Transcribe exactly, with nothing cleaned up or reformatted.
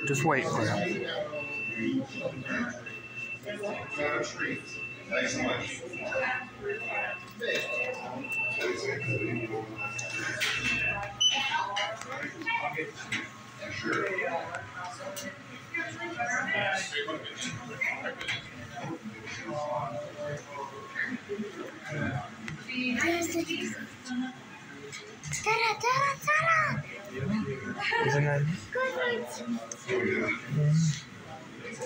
Just wait for him. Thanks so much. Sure. Tara, Tara, Tara! Isa nga. Good. Oh, yeah.